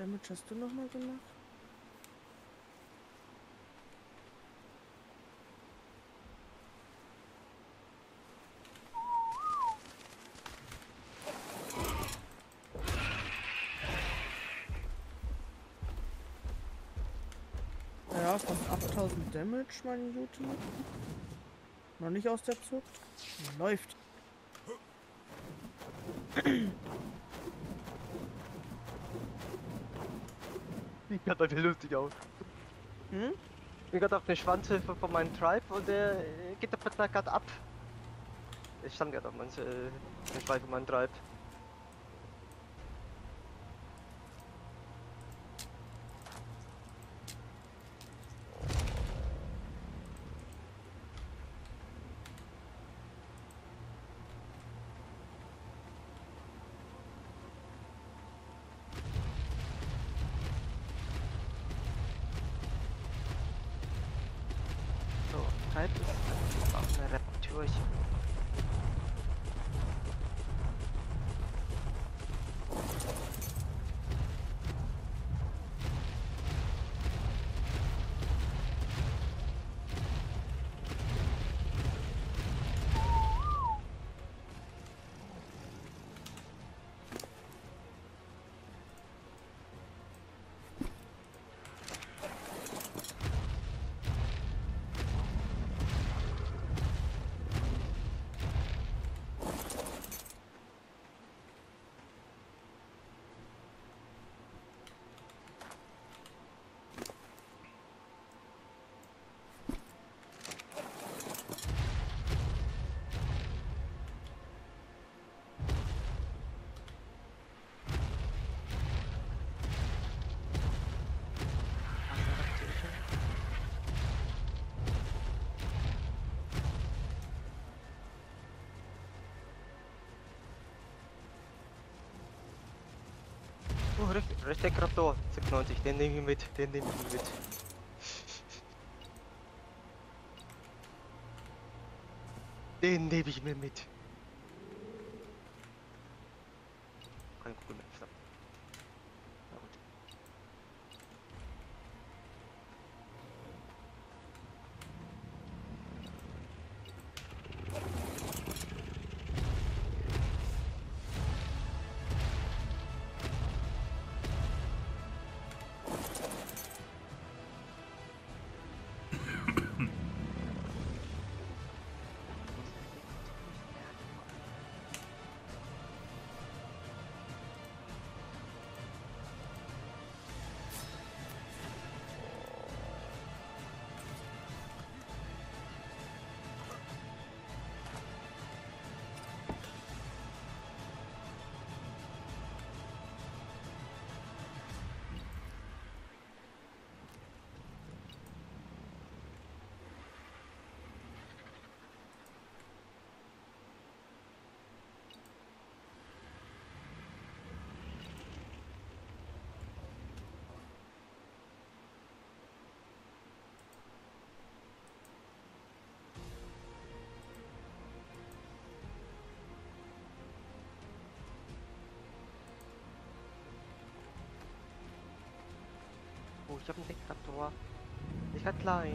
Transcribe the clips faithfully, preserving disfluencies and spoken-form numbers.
Damage hast du nochmal gemacht? Ja, fast achttausend Damage, meine Güte. Noch nicht aus der Zucht. Läuft. Sieht bei mir lustig aus. Hm? Ich bin gerade auf eine Schwanzhilfe von meinem Tribe und der äh, geht der Partner gerade ab. Ich stand gerade auf meinem äh, Schweif von meinem Tribe. So, Tribe ist auf einer Reparaturchen. Oh, richtig, richtig Raptor, sechsundneunzig, den nehme ich mit, den nehme ich mit. Den nehme ich mir mit. Kein Google Maps. Na gut. Oh, ich habe einen Deckraptor. Ich halt klein.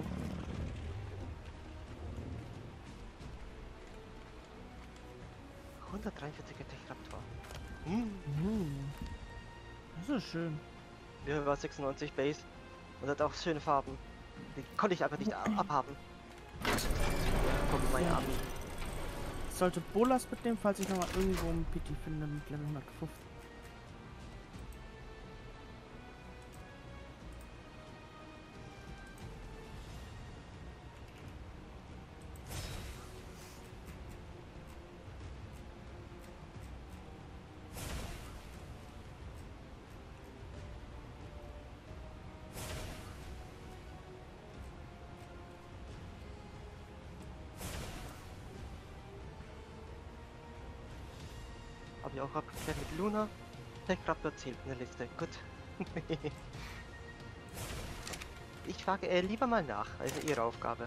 hundertdreiundvierziger Deckraptor. Hm. Hm. Das ist schön. Der war sechsundneunzig Base und hat auch schöne Farben. Die konnte ich einfach nicht abhaben. Kommt meine Army. Ich sollte Bolas mitnehmen, falls ich noch mal irgendwo einen P T finde mit Level hundertfünfzig. Habe ich auch abgeklärt mit Luna. Deckraptor zählt in der Liste. Gut. Ich frage äh, lieber mal nach, also ihre Aufgabe.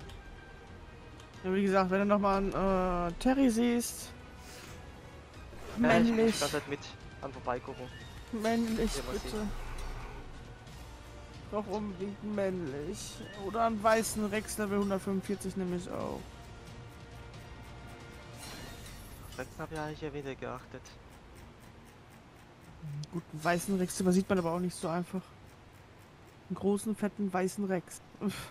Ja, wie gesagt, wenn du noch mal einen äh, Terry siehst, Ja, ich bin Männlich. die ganze Zeit mit am Vorbeigucken. Männlich, Ja, was bitte. Doch unbedingt männlich. Oder einen weißen Rex Level hundertfünfundvierzig nehme ich auch. Rex habe ich eigentlich ja wieder geachtet. Gut, einen weißen Rex übersieht man aber auch nicht so einfach. Einen großen, fetten, weißen Rex. Uff.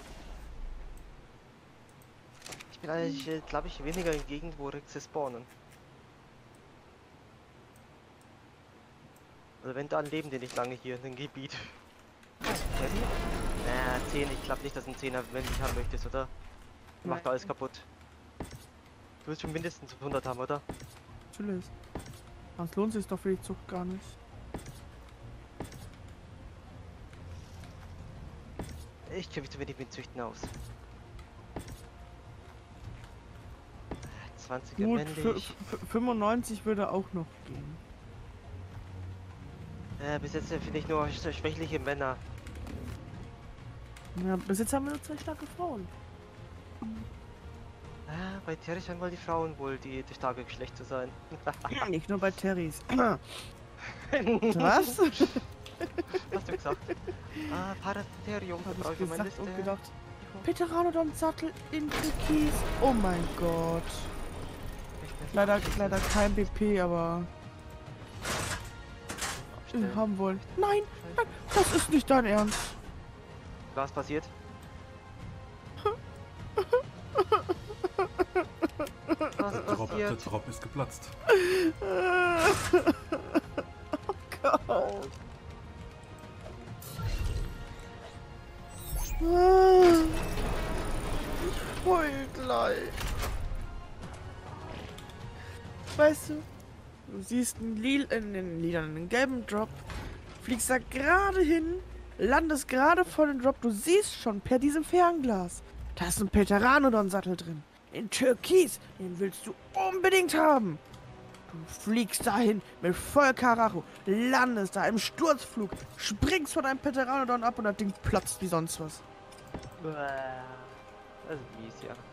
Ich bin eigentlich, glaube ich, weniger in Gegend, wo Rexe spawnen. Also wenn, dann leben die nicht lange hier in dem Gebiet. Terry? Naja, zehn, ich glaube nicht, dass ein Zehner, wenn du haben möchtest, oder? Du machst Nein. alles kaputt. Du willst schon mindestens hundert haben, oder? Natürlich. Sonst lohnt sich doch für die Zucht gar nicht. Ich kenne mich zu wenig mit Züchten aus. zwanziger Gut, männlich. fünfundneunzig würde auch noch gehen. Äh, bis jetzt finde ich nur sch- schwächliche Männer. Ja, bis jetzt haben wir nur zwei starke Frauen. Ah, bei Terry scheinen wohl die Frauen wohl die, die starke Geschlecht zu sein. Ja, nicht nur bei Terrys. Was? Hast du gesagt? Ah, Paratherium, Hab brauche ich ich auf meine gesagt und Liste. gedacht. Pteranodon-Sattel in Türkis. Oh mein Gott. Leider, leider kein B P, aber wir Abstellen. haben wohl. Nein, nein, das ist nicht dein Ernst. Was passiert? Was Der Drop, der passiert? Drop ist geplatzt. Oh Gott. Ich heul gleich. Weißt du, du siehst einen, lil einen, einen, lilanen, einen gelben Drop, fliegst da gerade hin, landest gerade vor dem Drop, du siehst schon per diesem Fernglas, da ist ein Pteranodon-Sattel drin. In Türkis, den willst du unbedingt haben. Du fliegst dahin mit voll Karacho, landest da im Sturzflug, springst von einem Pteranodon ab und das Ding platzt wie sonst was. Uah, das ist mies, ja.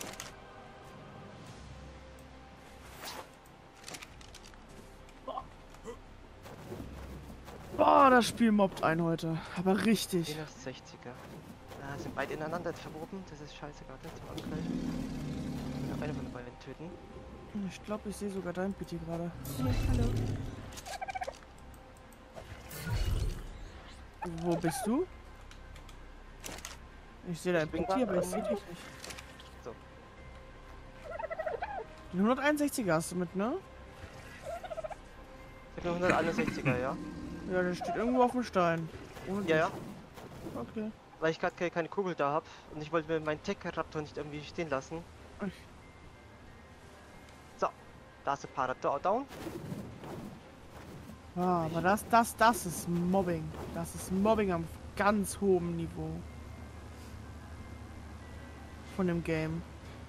Boah, das Spiel mobbt einen heute. Aber richtig. sechziger. Ah, sind beide ineinander verwoben. Das ist scheiße gerade zum Angreifen. Ich will eine von den beiden töten. Ich glaube, ich sehe sogar dein P T gerade. Hey, hallo. Wo bist du? Ich sehe dein Ich bin P T, grad aber ich am- sehe dich nicht. So. Den hunderteinundsechziger hast du mit, ne? Ich habe eine hunderteinundsechziger, ja. Ja, der steht irgendwo auf dem Stein. Ohne Ja, ja. dich. Okay. Weil ich gerade keine, keine Kugel da habe und ich wollte mir meinen Tech-Raptor nicht irgendwie stehen lassen. Ach. So, da ist der Parator down. Ah, aber das, das, das ist Mobbing. Das ist Mobbing am ganz hohen Niveau. Von dem Game.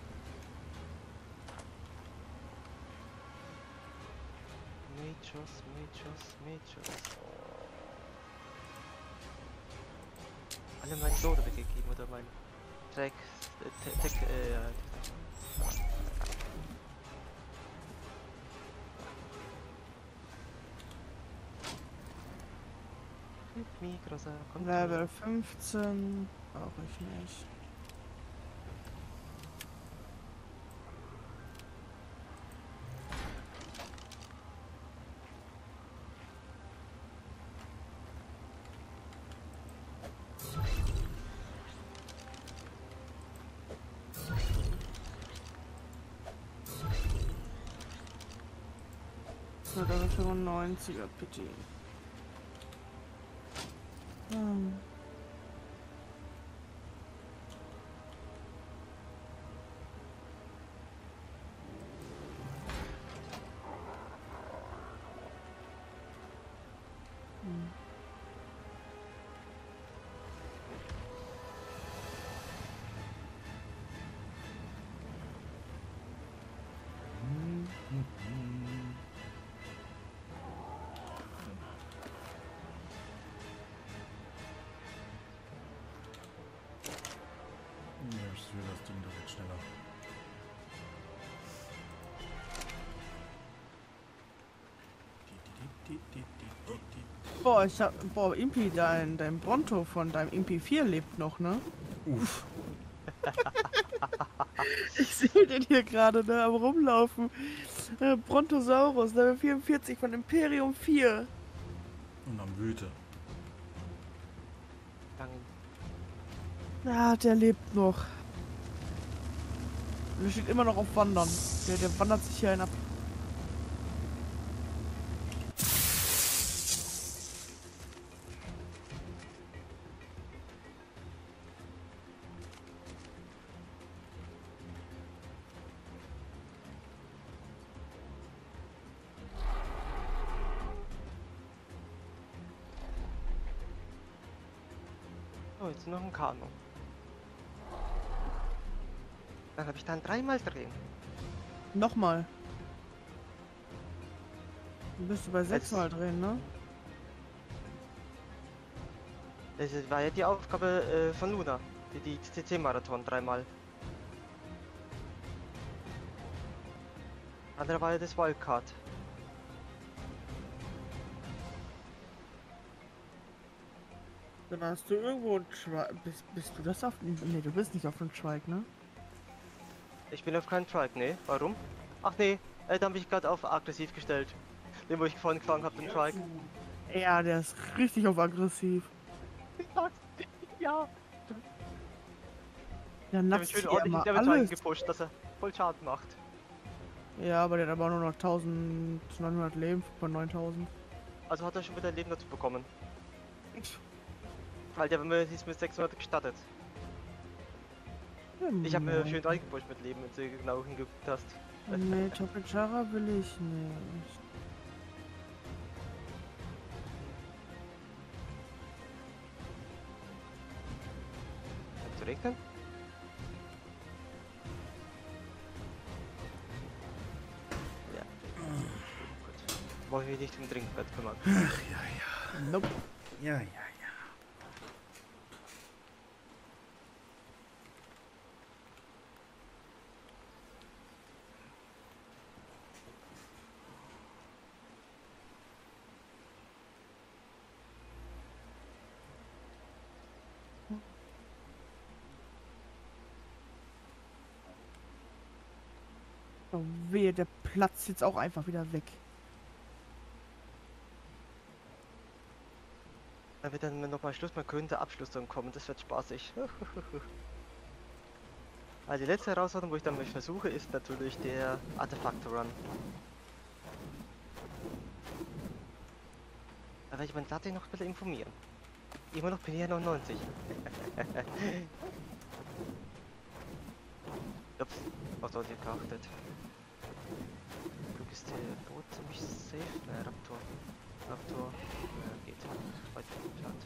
Majors, Majors, Majors. Alle meinen Lode weggegeben oder mein Track, äh, Tech, äh, Mikrosa, kommt Level fünfzehn. Brauche ich nicht. So, Level fünfundneunziger, bitte. Hm. Hm. Ja, ich sehe das Ding direkt schneller. die, die, die, die. Boah, ich hab. Boah, Impi, dein, dein Bronto von deinem Impi vier lebt noch, ne? Uff. Ich sehe den hier gerade, ne, am Rumlaufen. Äh, Brontosaurus, Level vierundvierzig von Imperium vier. Und am Wüte. Langen. Ja, der lebt noch. Der steht immer noch auf Wandern. Der, der wandert sich hier hinab. Oh, jetzt noch ein Kanu. Dann habe ich dann dreimal drehen. Nochmal. Dann bist du bei Jetzt- sechsmal drehen, ne? Das war ja die Aufgabe äh, von Luna. Die, die C C-Marathon dreimal. Andere war ja das Wildcard. Dann hast du irgendwo einen Trike. Bist, bist du das auf. Ne, du bist nicht auf dem Trike, ne? Ich bin auf keinen Trike, ne? Warum? Ach nee, äh, da habe ich gerade auf aggressiv gestellt. Den, wo ich vorhin gefangen habe, den Trike. Ja, der ist richtig auf aggressiv. Ja. Der Ich habe natzt schön hier ordentlich immer Damage alles. gepusht, dass er voll Schaden macht. Ja, aber der hat aber nur noch eintausendneunhundert Leben von neuntausend. Also hat er schon wieder Leben dazu bekommen. Weil der mir ist mit sechshundert gestattet. Ich habe mir schön reingepusht mit Leben, wenn du genau hingeguckt hast. Nee, Topechara will ich nicht. Zu regnen? Ja. Gut. Wollen wir nicht um Trinkbett kümmern. Ach, ja, ja. Nope. Ja, ja, ja. Oh, wehe, der platzt jetzt auch einfach wieder weg. Dann wird dann nochmal Schluss, man könnte Abschluss dann kommen, das wird spaßig. Also die letzte Herausforderung, wo ich dann mich versuche, ist natürlich der Artefakt-Run. Da werde ich meinen Latte noch ein bisschen informieren. Immer noch P D neunundneunzig. Ups, auf das hier geachtet. Glück ist der Boot ziemlich safe. Ne, Raptor. Raptor. Ja, geht. Weit entfernt.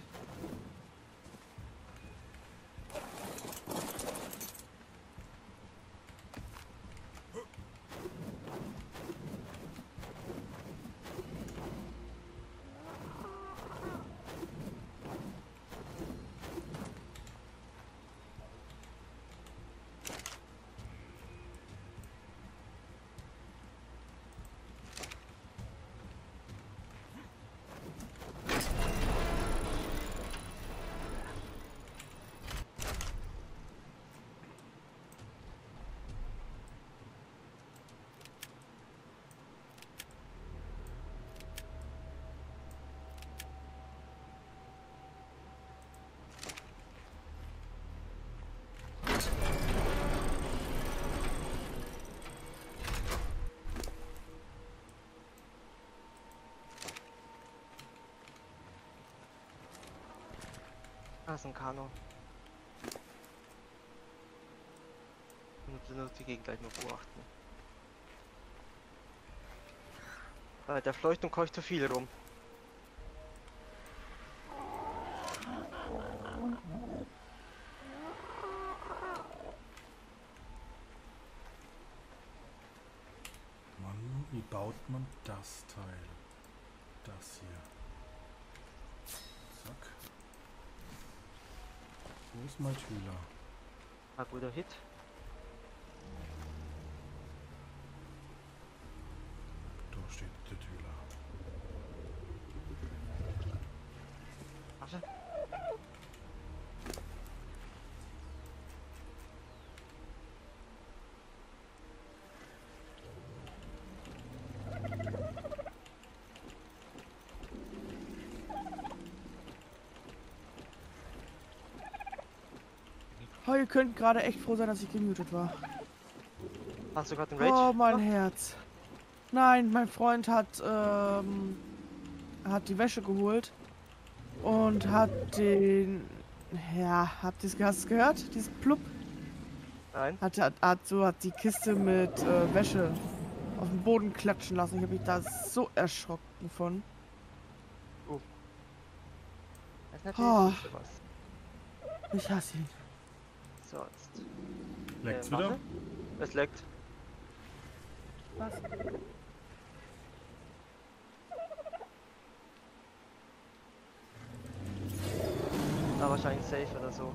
Ah, ist ein Kano. Und nur die Gegend gleich mal beobachten. Äh, der fleucht und keucht zu viel rum. Mann, wie baut man das Teil? Das hier. Zack. Wo ist mein Schüler? Ah, guter Hit. Da steht der Tüler. Oh, ihr könnt gerade echt froh sein, dass ich gemutet war. Hast du gerade einen Rage? Oh, mein gemacht? Herz. Nein, mein Freund hat, ähm, hat die Wäsche geholt und hat den, ja, habt ihr es gehört? Dieses Plupp? Nein. Hat, hat, hat so, hat die Kiste mit äh, Wäsche auf den Boden klatschen lassen. Ich habe mich da so erschrocken von. Uh. Das ist natürlich Oh, nicht so was. ich hasse ihn. So, jetzt. Leckt's Äh, wieder? Waffe? Es leckt. Was? Da wahrscheinlich safe oder so.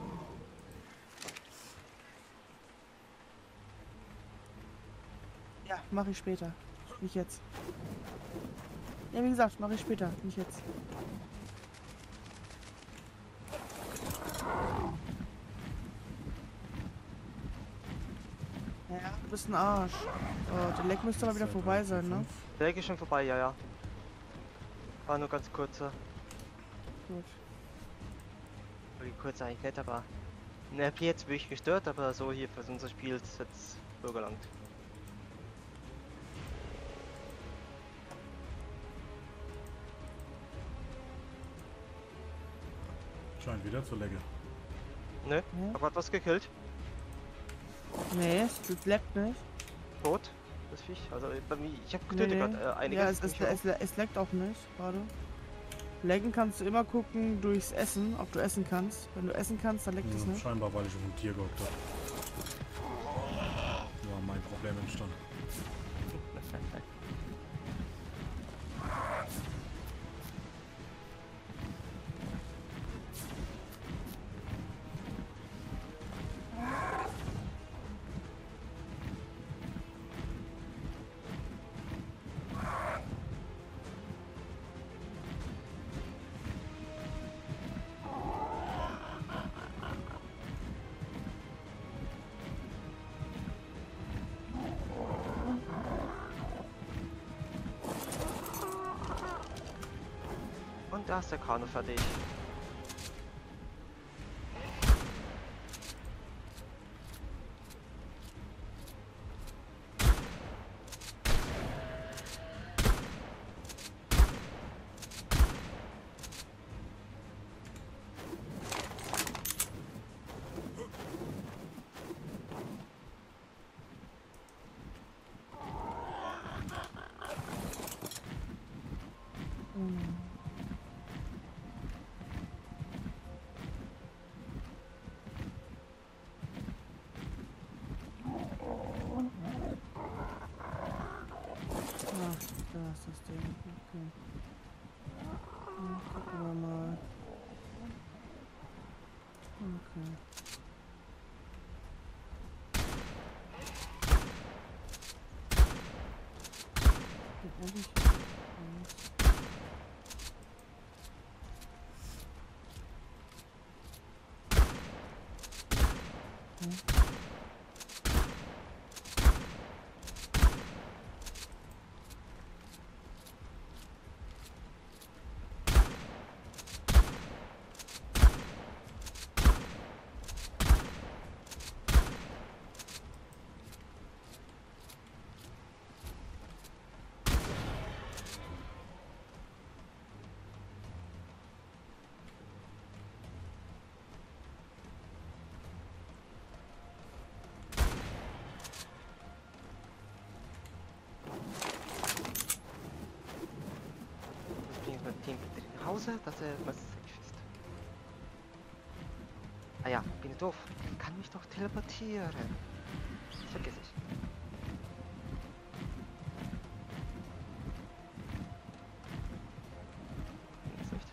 Ja, mache ich später. Nicht jetzt. Ja, wie gesagt, mache ich später, nicht jetzt. Ja, du bist ein Arsch. Oh, der Leck müsste aber wieder Zwei, vorbei drei, vier, sein, ne? fünf. Der Ecke ist schon vorbei, ja, ja. War nur ganz kurzer. Gut. Wirklich kurz eigentlich nicht, aber. Ne, hab jetzt wirklich gestört, aber so hier für unser Spiel ist jetzt so gelangt. Scheint wieder zu lecken. Ne? Ja. Hab grad was gekillt. Nee, es leckt nicht. Tot. Das Viech. Also bei mir, ich hab Nee, getötet nee. gerade äh, einiges. Ja, es, es, es, es leckt auch nicht, gerade. Lecken kannst du immer gucken durchs Essen, ob du essen kannst. Wenn du essen kannst, dann leckt es Hm, nicht. scheinbar, weil ich auf dem Tier gehockt habe. Ja, mein Problem entstanden. Und da ist der Kanu fertig. Ach, da ist das Ding. Okay. Ja, gucken wir mal. Okay. Geht endlich. Okay. Das bringt mein Team bitte nach Hause, dass er was safe ist. Ah ja, bin ich doof. Ich kann mich doch teleportieren. Das vergesse ich. Ist nicht.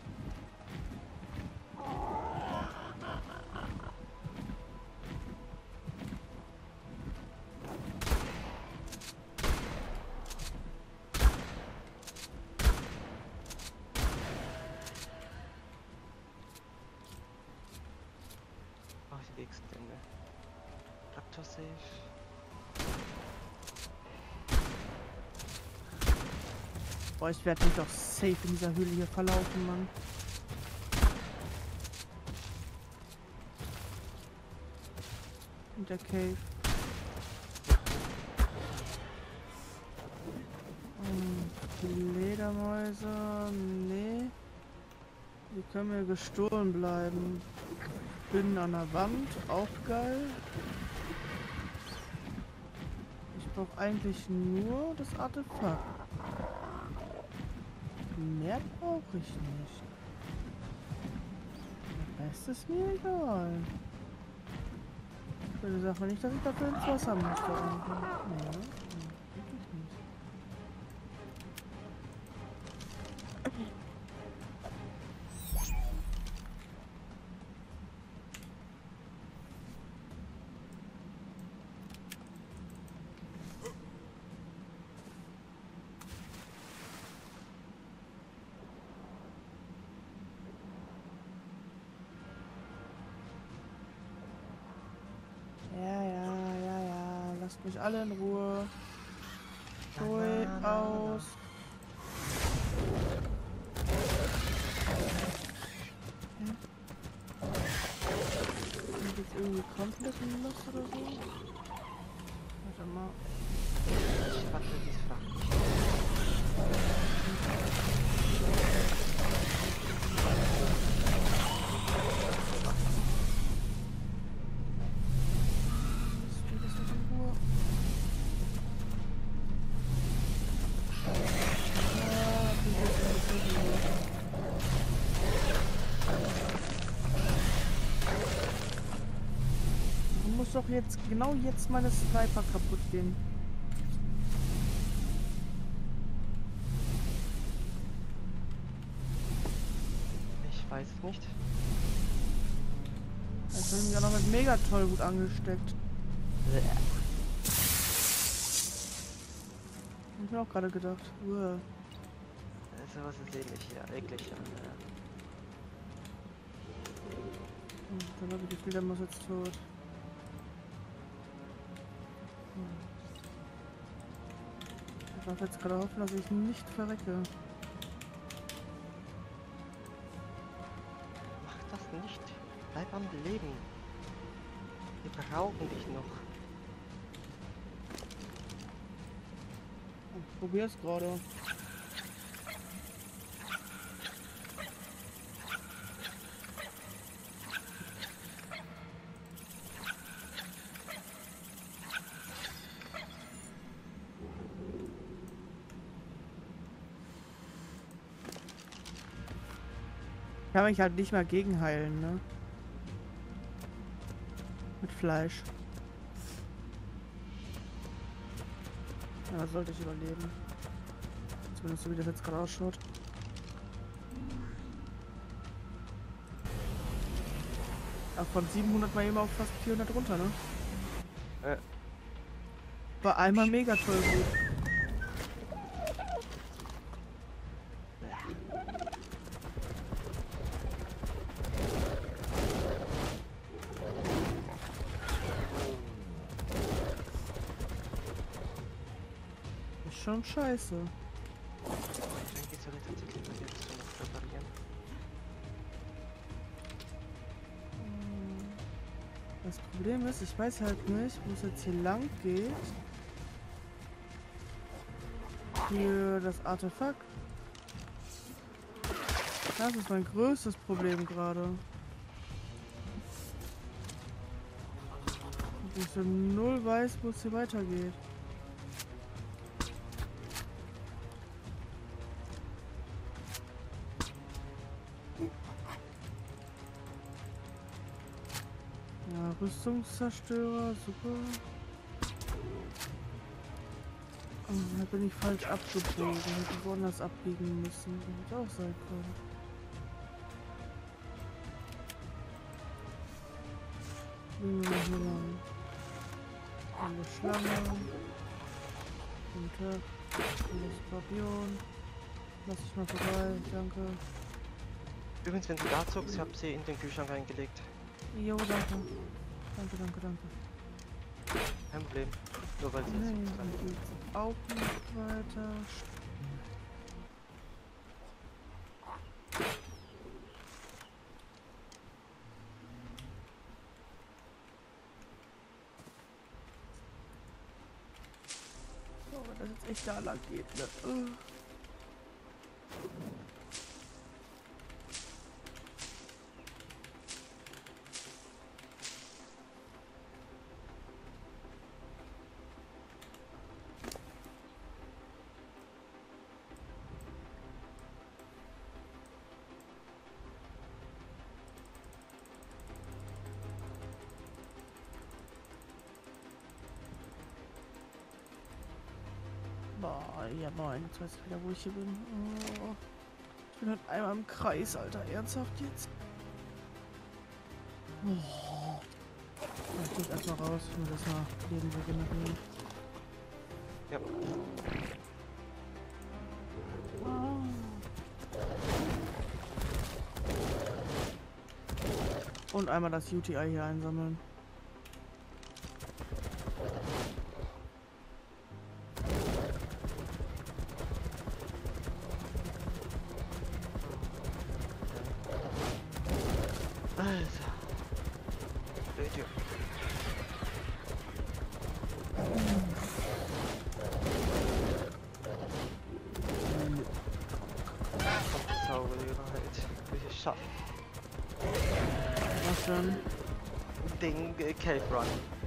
Mach ich die nächsten Dinge. Raptor safe. Boah, ich werde mich doch safe in dieser Höhle hier verlaufen, Mann. Und der Cave. Und die Ledermäuse. Nee. Die können mir gestohlen bleiben. Bin an der Wand. Auch geil. Ich brauche eigentlich nur das Artefakt. Mehr brauche ich nicht. Der Rest ist mir egal. Bitte sag mir nicht, dass ich dafür ins Wasser muss. Da unten. Nee, ne? Nee, wirklich nicht. Ja, ja, ja, ja. Lasst mich alle in Ruhe. Pfui, aus. Ja. Bin ich jetzt irgendwie komplett in Lust oder so? Warte mal. Ich warte, die ist flach. Lasst mich das nicht in Ruhe. Ja, bin ich jetzt ein bisschen in Ruhe. Du musst doch jetzt, genau jetzt meine Sniper kaputt gehen. Ich weiß es nicht. Jetzt bin ich auch noch mit mega Tollwut angesteckt. Hab ich mir auch gerade gedacht. Uah. So was ist ähnlich hier, eklig. Ja. Hm, Dann habe ich das Gefühl, der muss jetzt tot. Hm. Ich darf jetzt gerade hoffen, dass ich nicht verrecke. Mach das nicht. Bleib am Leben. Wir brauchen dich noch. Ich probier's gerade. Ich kann mich halt nicht mal gegenheilen, ne? Mit Fleisch. Ja, das sollte ich überleben. Zumindest so wie das jetzt gerade ausschaut. Auch von siebenhundert mal eben auf fast vierhundert runter, ne? Äh. War einmal mega toll gut. Ist schon scheiße. Eigentlich soll ich tatsächlich mal jetzt schon noch reparieren. Das Problem ist, ich weiß halt nicht, wo es jetzt hier lang geht. Für das Artefakt. Das ist mein größtes Problem gerade. Und ich so null weiß, wo es hier weitergeht. Ja, Rüstungszerstörer, super. Oh, da bin ich falsch abgebogen. Hätte woanders abbiegen müssen. Hätte auch sein können. Gehen wir mal hier lang. Eine Schlange. Guten Tag. Eine Skorpion. Lass ich mal vorbei, danke. Übrigens, wenn du da zuckst, ich habe sie in den Kühlschrank reingelegt. Jo, danke. Danke, danke, danke. Kein Problem. Nur weil sie Nee, jetzt dann geht's auch nicht weiter. nicht da lang geht, ne? Uh. Boah, ja moin, jetzt weiß ich wieder, wo ich hier bin. Oh. Ich bin halt einmal im Kreis, Alter. Ernsthaft jetzt? Oh. Ich muss erstmal raus, ich muss erstmal Leben regenerieren. Ja. Oh. Und einmal das U T I hier einsammeln. Alter. Blöd. Zauberheit. Geschafft. Was denn? Den äh, Cave Run.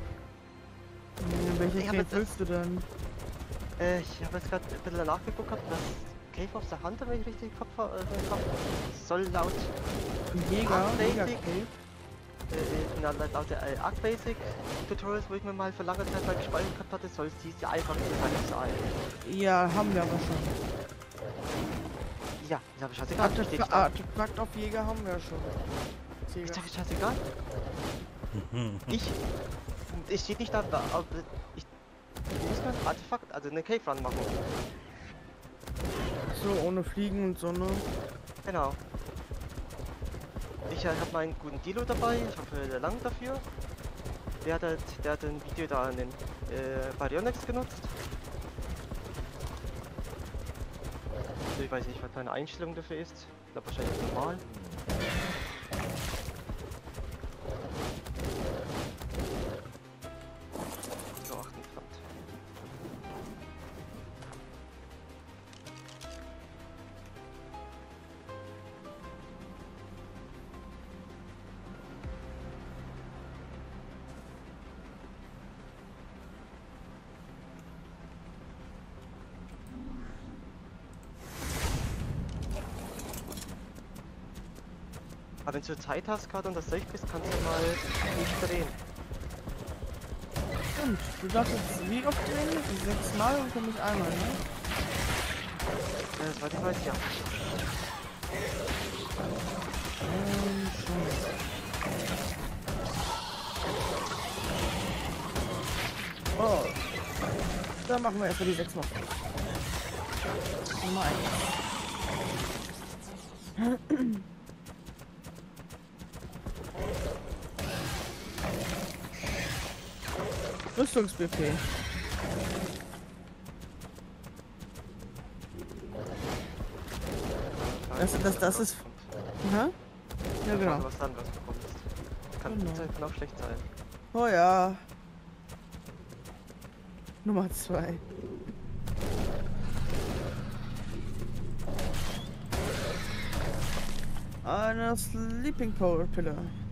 In welche Ich hab Cave jetzt- willst du denn? Äh, ich habe jetzt gerade ein bisschen nachgeguckt, gehabt, das Cave of the Hunter, wenn ich richtig im Kopf habe, äh, hab, soll laut Jäger? Ach, Jäger Basic. Cave? äh, na, laut laut der äh, Arc Basic Tutorials, wo ich mir mal für lange Zeit mal gespeichert gehabt hatte, soll es diese einfach nicht sein. Ja, haben wir aber schon. Ja, ist aber scheißegal. Steht Artefakt, da. Artefakt auf Jäger haben wir schon. Jäger. Ist doch scheißegal. Ich. Es steht nicht da, aber ich. Ich muss mal ein Artefakt, also eine Cave Run machen. So, ohne Fliegen und so, ne? Genau. Ich äh, habe meinen guten Dilo dabei, ich hoffe der langt dafür. Der hat, halt, der hat ein Video da an den äh, Baryonyx genutzt. Also ich weiß nicht, was seine Einstellung dafür ist. Ich glaube wahrscheinlich normal. So, achtundzwanzig. Aber wenn du Zeit hast gerade und das safe bist, kannst du mal nicht drehen. Stimmt, du darfst jetzt wie oft drehen? Sechsmal und für mich einmal, ne? Ja, das war die weiß, ja. Ähm, schon. Oh. Dann machen wir erstmal die sechs noch. Nummer eins. Rüstungsbuffet. Das- das- das ist- Aha. Ja, Wenn genau. du was anderes bekommst. Kann Genau. gut sein, kann auch schlecht sein. Oh ja. Nummer zwei. Eine Sleeping Pole Pille.